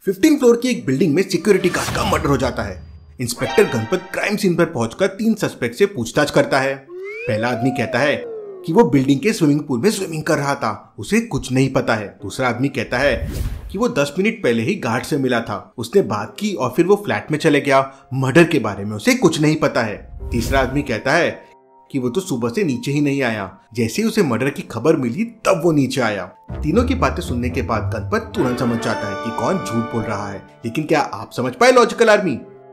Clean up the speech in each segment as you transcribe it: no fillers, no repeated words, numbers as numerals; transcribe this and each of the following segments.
15 floor की एक building में सिक्योरिटी गार्ड का मर्डर हो जाता है। इंस्पेक्टर गणपत क्राइम सीन पर पहुंचकर 3 सस्पेक्ट से पूछताछ करता है। पहला आदमी कहता है कि वो बिल्डिंग के स्विमिंग पूल में स्विमिंग कर रहा था, उसे कुछ नहीं पता है। दूसरा आदमी कहता है कि वो 10 मिनट पहले ही गार्ड से मिला था, उसने बात की और फिर वो फ्लैट में चले गया। मर्डर के बारे में उसे कुछ नहीं पता है। तीसरा आदमी कहता है कि वो तो सुबह से नीचे ही नहीं आया, जैसे ही उसे मर्डर की खबर मिली तब वो नीचे आया। तीनों की बातें सुनने के बाद गणपत तुरंत समझ जाता है कि कौन झूठ बोल रहा है। लेकिन क्या आप समझ पाए लॉजिकल आर्मी?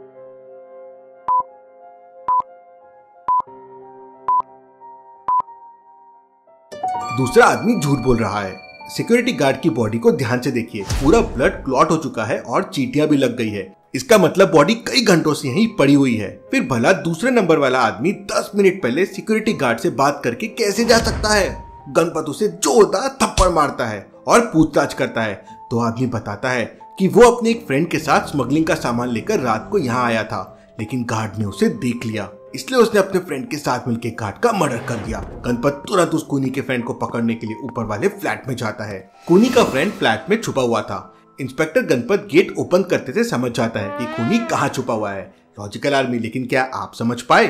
दूसरा आदमी झूठ बोल रहा है। सिक्योरिटी गार्ड की बॉडी को ध्यान से देखिए, पूरा ब्लड क्लॉट हो चुका है और चींटियां भी लग गई है। इसका मतलब बॉडी कई घंटों से यहीं पड़ी हुई है। फिर भला दूसरे नंबर वाला आदमी 10 मिनट पहले सिक्योरिटी गार्ड से बात करके कैसे जा सकता है? गणपत उसे जोरदार थप्पड़ मारता है और पूछताछ करता है तो आदमी बताता है कि वो अपने एक फ्रेंड के साथ स्मगलिंग का सामान लेकर रात को यहाँ आया था, लेकिन गार्ड ने उसे देख लिया, इसलिए उसने अपने फ्रेंड के साथ मिलकर गार्ड का मर्डर कर दिया। गणपत तुरंत उस खूनी के फ्रेंड को पकड़ने के लिए ऊपर वाले फ्लैट में जाता है। खूनी का फ्रेंड फ्लैट में छुपा हुआ था। इंस्पेक्टर गणपत गेट ओपन करते थे समझ जाता है कि खूनी कहाँ छुपा हुआ है। लॉजिकल आर्मी, लेकिन क्या आप समझ पाए?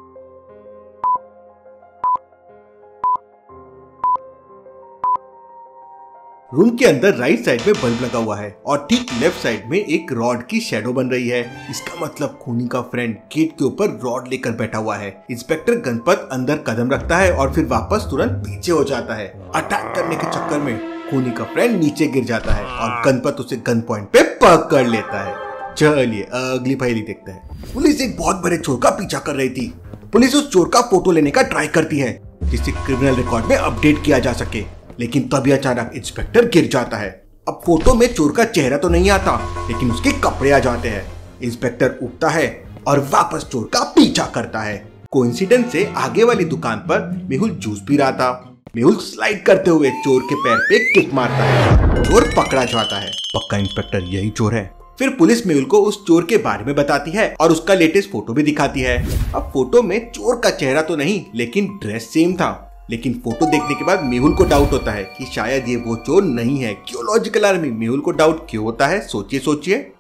रूम के अंदर राइट साइड में बल्ब लगा हुआ है और ठीक लेफ्ट साइड में एक रॉड की शैडो बन रही है। इसका मतलब खूनी का फ्रेंड गेट के ऊपर रॉड लेकर बैठा हुआ है। इंस्पेक्टर गणपत अंदर कदम रखता है और फिर वापस तुरंत पीछे हो जाता है। अटैक करने के चक्कर में खूनी का फ्रेंड नीचे गिर जाता है और गणपत उसे गन पॉइंट पे पकड़ लेता है। चलिए अगली पहेली देखते हैं। पुलिस एक बहुत बड़े चोर का पीछा कर रही थी। पुलिस उस चोर का फोटो लेने का ट्राई करती है जिससे क्रिमिनल रिकॉर्ड में अपडेट किया जा सके, लेकिन तभी अचानक इंस्पेक्टर गिर जाता है। अब फोटो में चोर का चेहरा तो नहीं आता, लेकिन उसके कपड़े आ जाते हैं। इंस्पेक्टर उठता है और वापस चोर का पीछा करता है। कोइंसिडेंस से आगे वाली दुकान पर मेहुल जूस पी रहा था। मेहुल स्लाइड करते हुए चोर के पैर पे किक मारता है। चोर पकड़ा जाता है। पक्का इंस्पेक्टर यही चोर है। फिर पुलिस मेहुल को उस चोर के बारे में बताती है और उसका लेटेस्ट फोटो भी दिखाती है। अब फोटो में चोर का चेहरा तो नहीं, लेकिन ड्रेस सेम था। लेकिन फोटो देखने के बाद मेहुल को डाउट होता है कि शायद ये वो चोर नहीं है। क्यों लॉजिकल आर्मी? मेहुल को डाउट क्यों होता है? सोचिए सोचिए।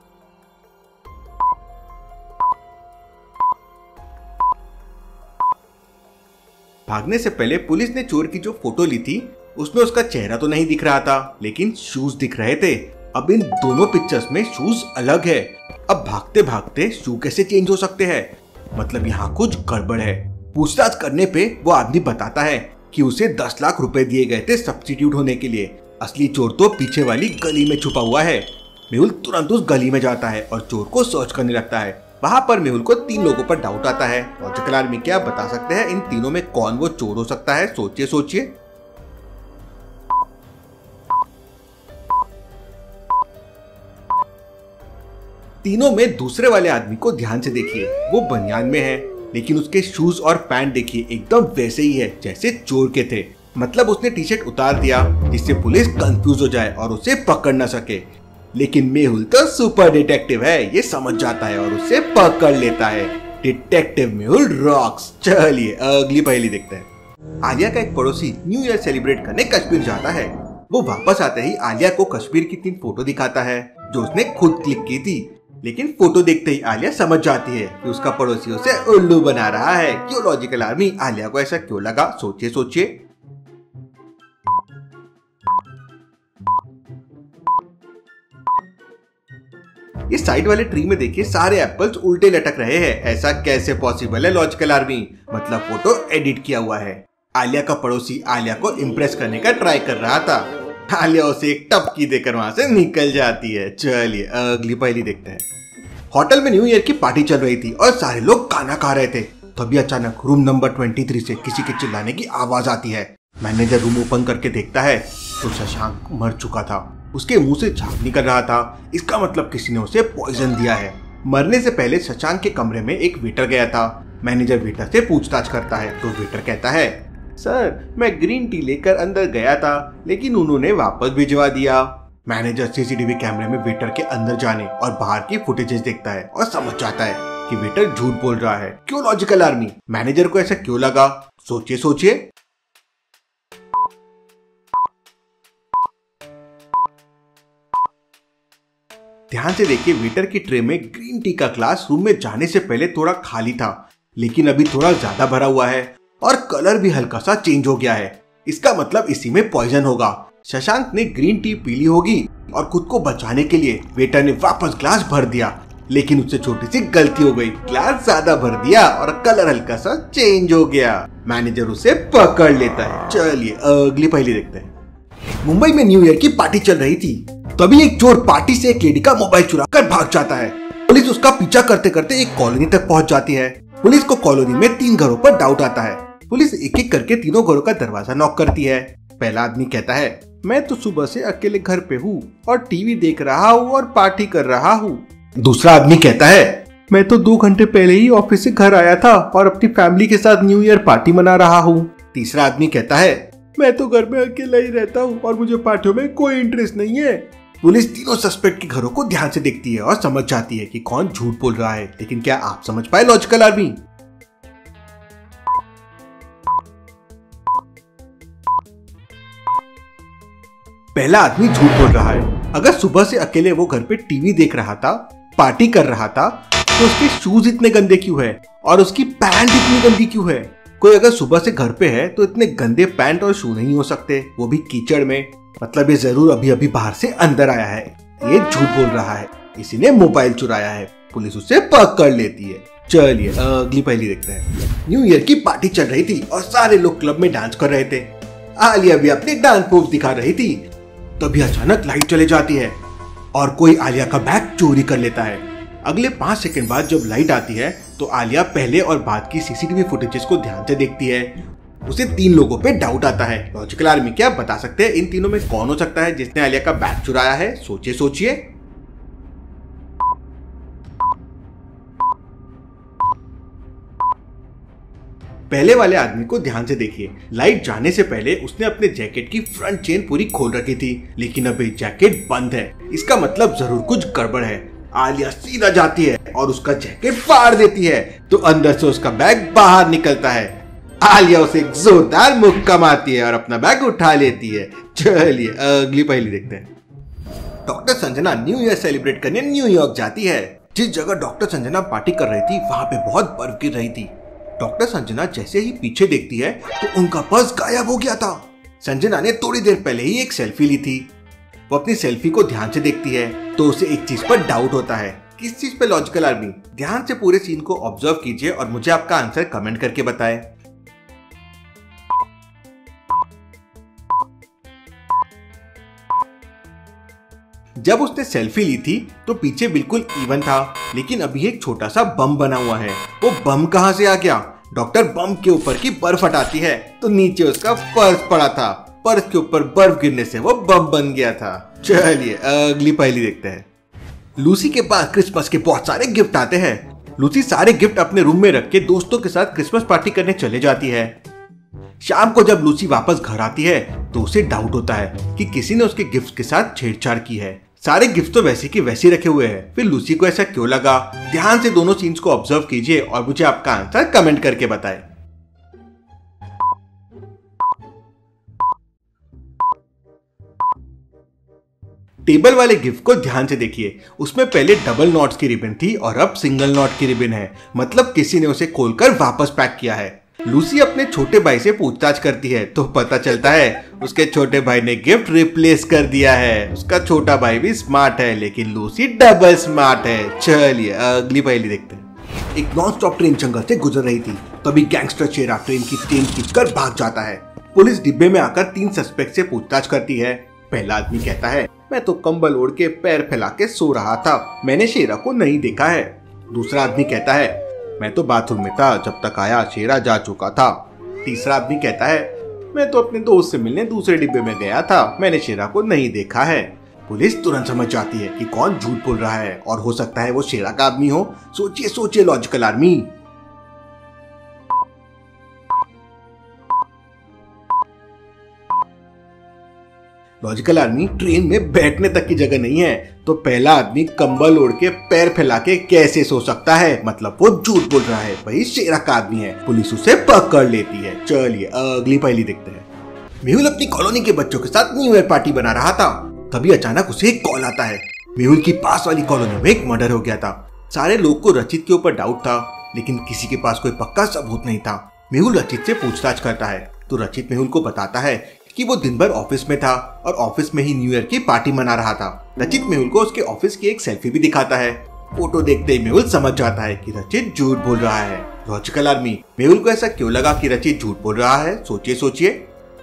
भागने से पहले पुलिस ने चोर की जो फोटो ली थी उसमें उसका चेहरा तो नहीं दिख रहा था, लेकिन शूज दिख रहे थे। अब इन दोनों पिक्चर्स में शूज अलग है। अब भागते भागते शू कैसे चेंज हो सकते हैं? मतलब यहाँ कुछ गड़बड़ है। पूछताछ करने पे वो आदमी बताता है कि उसे 10 लाख रुपए दिए गए थे सब्स्टिट्यूट होने के लिए। असली चोर तो पीछे वाली गली में छुपा हुआ है। मेहुल तुरंत उस गली में जाता है और चोर को सर्च करने लगता है। वहां पर मेहुल को 3 लोगों पर डाउट आता है। लॉजिकल आर्मी, क्या बता सकते हैं इन तीनों में कौन वो चोर हो सकता है? सोचिए सोचिए। तीनों में दूसरे वाले आदमी को ध्यान से देखिए, वो बनियान में है, लेकिन उसके शूज और पैंट देखिए एकदम वैसे ही है जैसे चोर के थे। मतलब उसने टी शर्ट उतार दिया जिससे पुलिस कंफ्यूज हो जाए और उसे पकड़ न सके। लेकिन मेहुल तो सुपर डिटेक्टिव है, ये समझ जाता है और उसे पकड़ लेता है। Detective Mehul rocks. चलिए अगली पहेली देखते हैं। आलिया का एक पड़ोसी न्यू ईयर सेलिब्रेट करने कश्मीर जाता है। वो वापस आते ही आलिया को कश्मीर की 3 फोटो दिखाता है जो उसने खुद क्लिक की थी। लेकिन फोटो देखते ही आलिया समझ जाती है कि उसका पड़ोसी उसे उल्लू बना रहा है। क्यों लॉजिकल आर्मी? आलिया को ऐसा क्यों लगा? सोचिए सोचिए। इस साइड वाले ट्री में देखिए सारे एप्पल्स उल्टे लटक रहे हैं। ऐसा कैसे पॉसिबल है लॉजिकल आर्मी? मतलब फोटो एडिट किया हुआ है। आलिया का पड़ोसी आलिया को इम्प्रेस करने का ट्राई कर रहा था। आलिया उसे एक टपकी देकर वहां से निकल जाती है। चलिए अगली पहेली देखते हैं। होटल में न्यू ईयर की पार्टी चल रही थी और सारे लोग खाना खा रहे थे। तभी अचानक रूम नंबर 23 से किसी के चिल्लाने की आवाज आती है। मैनेजर रूम ओपन करके देखता है तो शशांक मर चुका था। उसके मुंह से झाग निकल रहा था। इसका मतलब किसी ने उसे पॉइजन दिया है। मरने से पहले शशांक के कमरे में एक वेटर गया था। मैनेजर वेटर से पूछताछ करता है तो वेटर कहता है, सर मैं ग्रीन टी लेकर अंदर गया था, लेकिन उन्होंने वापस भिजवा दिया। मैनेजर सीसीटीवी कैमरे में वेटर के अंदर जाने और बाहर की फुटेजेस देखता है और समझ जाता है कि वेटर झूठ बोल रहा है। क्यों लॉजिकल आर्मी? मैनेजर को ऐसा क्यों लगा? सोचिए सोचिए। ध्यान से देखिए, वेटर की ट्रे में ग्रीन टी का ग्लास रूम में जाने से पहले थोड़ा खाली था, लेकिन अभी थोड़ा ज्यादा भरा हुआ है और कलर भी हल्का सा चेंज हो गया है। इसका मतलब इसी में पॉइजन होगा। शशांक ने ग्रीन टी पी ली होगी और खुद को बचाने के लिए वेटर ने वापस ग्लास भर दिया, लेकिन उससे छोटी सी गलती हो गई। ग्लास ज्यादा भर दिया और कलर हल्का सा चेंज हो गया। मैनेजर उसे पकड़ लेता है। चलिए अगली पहेली देखते हैं। मुंबई में न्यू ईयर की पार्टी चल रही थी, तभी एक चोर पार्टी से एक लेडी का मोबाइल चुरा कर भाग जाता है। पुलिस उसका पीछा करते करते एक कॉलोनी तक पहुंच जाती है। पुलिस को कॉलोनी में 3 घरों पर डाउट आता है। पुलिस एक एक करके तीनों घरों का दरवाजा नॉक करती है। पहला आदमी कहता है, मैं तो सुबह से अकेले घर पे हूँ और टीवी देख रहा हूँ और पार्टी कर रहा हूँ। दूसरा आदमी कहता है, मैं तो 2 घंटे पहले ही ऑफिस से घर आया था और अपनी फैमिली के साथ न्यू ईयर पार्टी मना रहा हूँ। तीसरा आदमी कहता है, मैं तो घर में अकेला ही रहता हूँ और मुझे पार्टियों में कोई इंटरेस्ट नहीं है। पुलिस तीनों सस्पेक्ट के घरों को ध्यान से देखती है और समझ जाती है कि कौन झूठ बोल रहा है। लेकिन क्या आप समझ पाए लॉजिकल आदमी? पहला आदमी झूठ बोल रहा है। अगर सुबह से अकेले वो घर पे टीवी देख रहा था, पार्टी कर रहा था, तो उसके शूज इतने गंदे क्यों है और उसकी पैंट इतनी गंदी क्यों है? कोई अगर सुबह से घर पे है तो इतने गंदे पैंट और शू नहीं हो सकते, वो भी कीचड़ में। मतलब ये जरूर अभी अभी बाहर से अंदर आया है। ये झूठ बोल रहा है, इसी ने मोबाइल चुराया है। पुलिस उसे पकड़ लेती है। चलिए अगली पहेली देखते हैं। न्यू ईयर की पार्टी चल रही थी और सारे लोग क्लब में डांस कर रहे थे। आलिया भी अपने डांस मूव दिखा रही थी। तभी अचानक लाइट चले जाती है और कोई आलिया का बैग चोरी कर लेता है। अगले 5 सेकंड बाद जब लाइट आती है तो आलिया पहले और बाद की सीसीटीवी फुटेजेस को ध्यान से देखती है। उसे 3 लोगों पे डाउट आता है। लॉजिकल आर्मी क्या बता सकते हैं इन तीनों में कौन हो सकता है जिसने आलिया का बैग चुराया है? सोचिए सोचिए। पहले वाले आदमी को ध्यान से देखिए। लाइट जाने से पहले उसने अपने जैकेट की फ्रंट चेन पूरी खोल रखी थी, लेकिन अभी जैकेट बंद है। इसका मतलब जरूर कुछ गड़बड़ है। आलिया सीधा जाती है और उसका जैकेट फाड़ देती है तो अंदर से उसका बैग बाहर निकलता है। आलिया उसे एक जोरदार मुक्का मारती है और अपना बैग उठा लेती है। चलिए अगली पहेली देखते हैं। Doctor Sanjana new year celebrate करने न्यूयॉर्क जाती है। जिस जगह डॉक्टर संजना पार्टी कर रही थी वहां पे बहुत बर्फ गिर रही थी। डॉक्टर संजना जैसे ही पीछे देखती है तो उनका पर्स गायब हो गया था। संजना ने थोड़ी देर पहले ही एक सेल्फी ली थी। वो अपनी सेल्फी को ध्यान से देखती है तो उसे एक चीज पर डाउट होता है। किस चीज पे लॉजिकल आर्मी? ध्यान से पूरे सीन को ऑब्जर्व कीजिए और मुझे आपका आंसर कमेंट करके बताएं। जब उसने सेल्फी ली थी तो पीछे बिल्कुल इवन था, लेकिन अभी एक छोटा सा बम बना हुआ है। वो बम कहां से आ गया? डॉक्टर बम के ऊपर की बर्फ हटाती है तो नीचे उसका पर्स पड़ा था। पर्स के ऊपर बर्फ गिरने से वो बम बन गया था। चलिए अगली पहेली देखते हैं। लूसी के पास क्रिसमस के बहुत सारे गिफ्ट आते हैं। लूसी सारे गिफ्ट अपने रूम में रख के दोस्तों के साथ क्रिसमस पार्टी करने चले जाती है। शाम को जब लूसी वापस घर आती है तो उसे डाउट होता है कि किसी ने उसके गिफ्ट के साथ छेड़छाड़ की है। सारे गिफ्ट तो वैसे की वैसे रखे हुए हैं, फिर लूसी को ऐसा क्यों लगा? ध्यान से दोनों सीन्स को ऑब्जर्व कीजिए और मुझे आपका आंसर कमेंट करके बताएं। टेबल वाले गिफ्ट को ध्यान से देखिए। उसमें पहले डबल नॉट्स की रिबन थी और अब सिंगल नॉट की रिबन है। मतलब किसी ने उसे खोलकर वापस पैक किया है। लूसी अपने छोटे भाई से पूछताछ करती है तो पता चलता है उसके छोटे भाई ने गिफ्ट रिप्लेस कर दिया है। उसका छोटा भाई भी स्मार्ट है, लेकिन लूसी डबल स्मार्ट है। चलिए अगली पहेली देखते हैं। एक नॉन स्टॉप ट्रेन जंगल से गुजर रही थी, तभी गैंगस्टर शेरा ट्रेन की चेन खींचकर भाग जाता है। पुलिस डिब्बे में आकर 3 सस्पेक्ट से पूछताछ करती है। पहला आदमी कहता है, मैं तो कंबल ओढ़ के पैर फैला के सो रहा था, मैंने शेरा को नहीं देखा है। दूसरा आदमी कहता है, मैं तो बाथरूम में था, जब तक आया शेरा जा चुका था। तीसरा आदमी कहता है, मैं तो अपने दोस्त से मिलने दूसरे डिब्बे में गया था, मैंने शेरा को नहीं देखा है। पुलिस तुरंत समझ जाती है कि कौन झूठ बोल रहा है और हो सकता है वो शेरा का आदमी हो। सोचिए सोचिए logical army. Logical army, train में बैठने तक की जगह नहीं है तो पहला आदमी कंबल ओढ़ के पैर फैला के कैसे सो सकता है? मतलब वो झूठ बोल रहा है, वही शेरा का आदमी है। पुलिस उसे पकड़ लेती है। चलिए अगली पहेली देखते हैं। मेहुल अपनी कॉलोनी के बच्चों के साथ न्यू ईयर पार्टी बना रहा था, तभी अचानक उसे एक कॉल आता है। मेहुल की पास वाली कॉलोनी में एक मर्डर हो गया था। सारे लोग को रचित के ऊपर डाउट था, लेकिन किसी के पास कोई पक्का सबूत नहीं था। मेहुल रचित से पूछताछ करता है तो रचित मेहुल को बताता है कि वो दिन भर ऑफिस में था और ऑफिस में ही न्यू ईयर की पार्टी मना रहा था। रचित मेहुल को उसके ऑफिस की एक सेल्फी भी दिखाता है। फोटो देखते ही मेहुल समझ जाता है कि रचित झूठ बोल रहा है। लॉजिकल आर्मी, मेहुल को ऐसा क्यों लगा कि रचित झूठ बोल रहा है? सोचिए।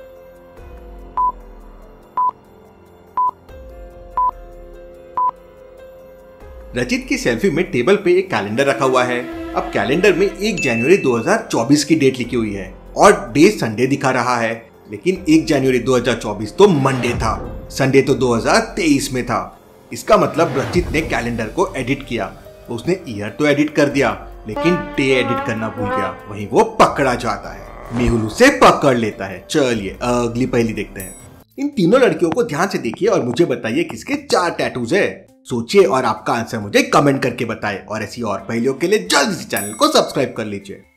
रचित की सेल्फी में टेबल पे एक कैलेंडर रखा हुआ है। अब कैलेंडर में 1 जनवरी 2024 की डेट लिखी हुई है और डे संडे दिखा रहा है, लेकिन 1 जनवरी 2024 तो मंडे था, संडे तो 2023 में था। इसका मतलब रचित ने कैलेंडर को एडिट किया। उसने ईयर तो एडिट कर दिया, लेकिन डे एडिट करना भूल गया। वहीं वो पकड़ा जाता है। मेहुल उसे पकड़ लेता है। चलिए अगली पहेली देखते हैं। इन तीनों लड़कियों को ध्यान से देखिए और मुझे बताइए किसके 4 टैटूज है। सोचिए और आपका आंसर मुझे कमेंट करके बताएं और ऐसी और पहेलियों के लिए जल्दी से चैनल को सब्सक्राइब कर लीजिए।